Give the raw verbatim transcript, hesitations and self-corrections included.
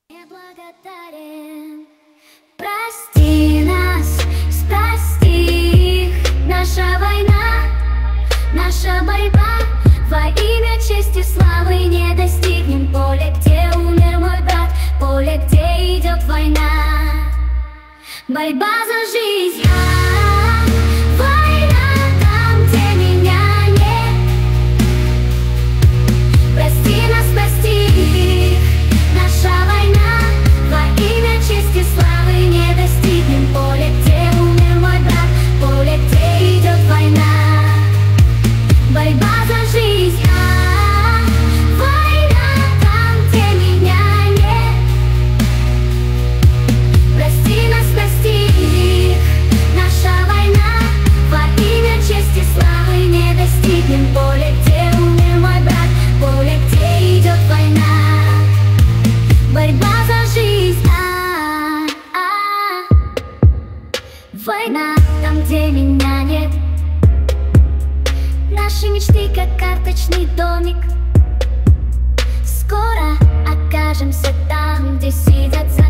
Я благодарен. Прости нас, прости их. Наша война, наша борьба во имя чести, славы не достигнем поле, где умер мой брат, поле, где идет война, борьба за жизнь. Война там, где меня нет. Прости нас, прости их. Наша война во имя чести, славы не достигнем поле, где умер мой брат, поле, где идет война, борьба за жизнь. Война там, где меня нет. Прости нас, прости их. Наша война во имя чести, славы не достигнем поле, где умер мой брат, поле, где идет война, борьба за жизнь. А-а-а. Война там, где меня нет. Наши мечты, как карточный домик. Скоро окажемся там, где сидят за